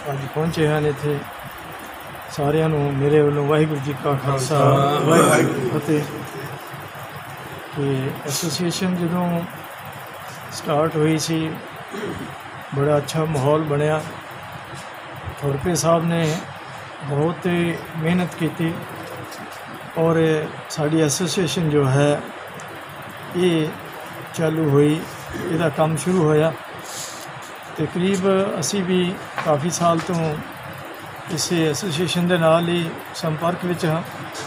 अज पहुँचे हैं इत्थे सारिਆਂ ਨੂੰ मेरे वालों वाहिगुरू जी का खालसा वाहिगुरू जी की फतेह। कि एसोसीएशन जो स्टार्ट हुई सी बड़ा अच्छा माहौल बनया। खुरपे साहब ने बहुत मेहनत की और साड़ी एसोसीएशन जो है ये चालू हुई, इसका काम शुरू होया। तकरीब असी भी काफ़ी साल तो इस एसोसीएशन के नाल ही संपर्क विच हाँ।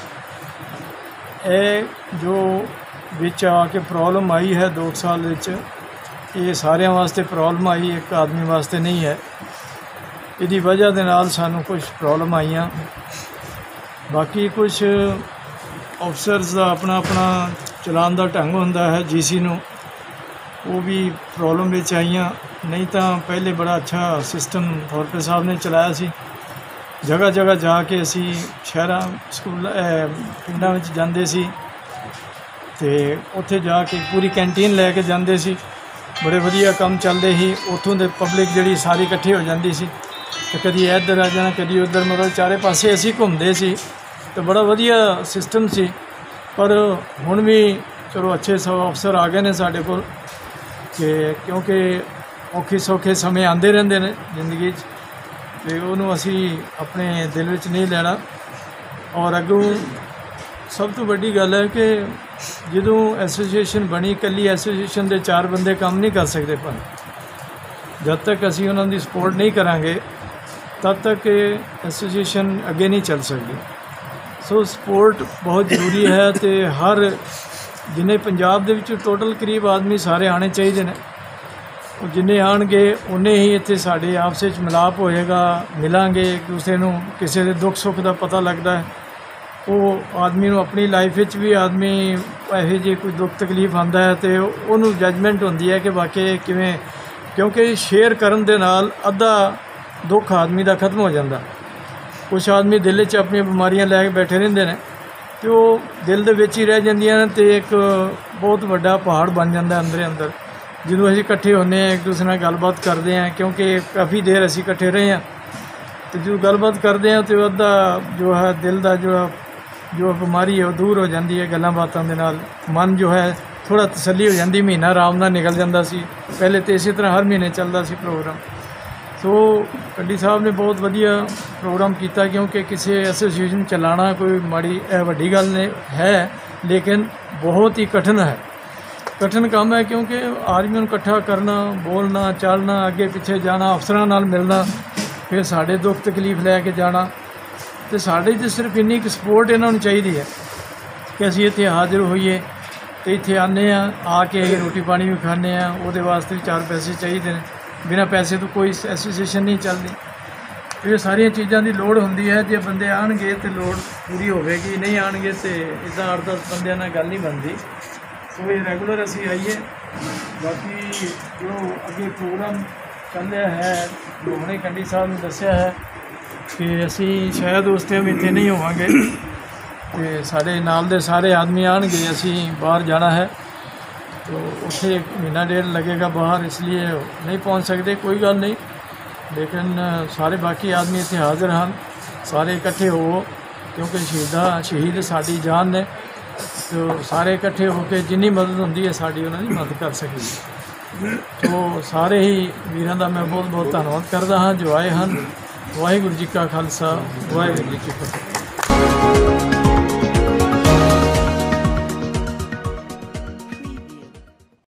जो विच आके प्रॉब्लम आई है 2 साल विच, ये सारिਆਂ वास्ते प्रॉब्लम आई, एक आदमी वास्ते नहीं है। इसकी वजह के नाल सानू कुछ प्रॉब्लम आईयां। बाकी कुछ अफसर्स का अपना अपना चलान का ढंग होंदा है, जीसी नू वो भी प्रॉब्लम विच आईयां। नहीं तो पहले बड़ा अच्छा सिस्टम खुरपे साहब ने चलाया सी। जगह जगह जाके असी शहरां स्कूल पिंडां विच जांदे सी ते उत्थे जाके पूरी कैंटीन लैके जांदे सी। बड़े वधिया काम चलदे ही। उत्थों दे पब्लिक जिहड़ी सारी इकट्ठी हो जांदी सी ते कदी इधर आ जाना कदी उधर, मतलब चारे पासे असी घूमदे सी तो बड़ा वधिया सिस्टम सी। पर हुण भी चलो अच्छे सब अफसर आ गए ने साडे कोल कि क्योंकि औखे सौखे समय आंदे रहिंदे ने जिंदगी तो उन्होंने असी अपने दिल विच नहीं लेना। और अगों सब तो वड्डी गल है कि जो एसोसीएशन बनी, कली एसोसीएशन के 4 बंदे काम नहीं कर सकते। पर जब तक असी उन्होंने सपोर्ट नहीं करांगे तब तक एसोसीएशन अगे नहीं चल सकती। सो सपोर्ट बहुत जरूरी है। तो हर जिन्हें पंजाब दे विच टोटल करीब आदमी सारे आने चाहिए ने, जिन्हें आएंगे उन्हें ही इत्थे साडे आपस में मिलाप होएगा, मिलांगे एक दूसरे नूं, किसी के दुख सुख का पता लगता है। वो आदमी नूं अपनी लाइफ विच भी आदमी इहो जी कोई दुख तकलीफ आंदा है तो उन्होंने जजमेंट होंदी है कि वाकई किवें, क्योंकि शेयर करन दे नाल अद्धा दुख आदमी का खत्म हो जाता। कुछ आदमी दिल च अपनी बीमारियां लैके बैठे रहिंदे ने तो दिल दे विच ही रह जांदियां ने ते एक बहुत वड्डा पहाड़ बन जाता अंदर अंदर। जो असीं इकट्ठे होने एक दूसरे नाल गलबात करते हैं, क्योंकि काफ़ी देर असीं इकट्ठे रहे हैं, तो जो गलबात करते हैं तो अद्धा जो है दिल का जो बीमारी है वो दूर हो जाती है। गल्लां बातां दे नाल मन जो है थोड़ा तसल्ली हो जाती। महीना आराम नाल निकल जाता सी। पहले तो इसी तरह हर महीने चलता सी प्रोग्राम। तो कंडी साहब ने बहुत वधिया प्रोग्राम किया, क्योंकि किसी एसोसीएशन चलाना कोई माड़ी वड्डी गल है, लेकिन बहुत ही कठिन है, कठिन काम है। क्योंकि आदमियों को इकट्ठा करना, बोलना, चलना, अगे पिछे जाना, अफसरां नाल मिलना, फिर साढ़े दुख तकलीफ लैके जाना। तो साढ़े तो सिर्फ इन्नी क सपोर्ट इन्हों चाहिए है कि असीं इत्थे हाजिर होइए। तो इत्थे आने आके रोटी पानी भी खाने, वो वास्ते भी 4 पैसे चाहिए ने। बिना पैसे तो कोई एसोसीएशन नहीं चलती। तो ये सारिया चीज़ों की लोड़ होंदी है। जो बंदे आएंगे तो लोड़ पूरी होगी, नहीं आएंगे तो इदा 8-10 बंदियां नाल गल नहीं बनती। तो ये रेगूलर असी आइए। बाकी जो अगे प्रोग्राम चल रहा है, जो हमने कंडी साहब ने दसिया है कि असी शायद उस टाइम इत्थे नहीं होवांगे, तो साढ़े नाल दे सारे आदमी आएंगे, असी बाहर जाना है तो उत्थे 1 महीना 1.5 लगेगा बाहर, इसलिए नहीं पहुंच सकते। कोई गल नहीं, लेकिन सारे बाकी आदमी इत्थे हाजिर हैं, सारे इकट्ठे हो, क्योंकि शहीद साड़ी जान ने। तो सारे इकट्ठे होकर जिन्नी मदद होंदी है साड़ी उन्होंने मदद कर सकी। तो सारे ही वीरां दा मैं बहुत बहुत धन्नवाद करता हाँ जो आए हैं। वाहिगुरू जी का खालसा वाहिगुरू जी की फतेह।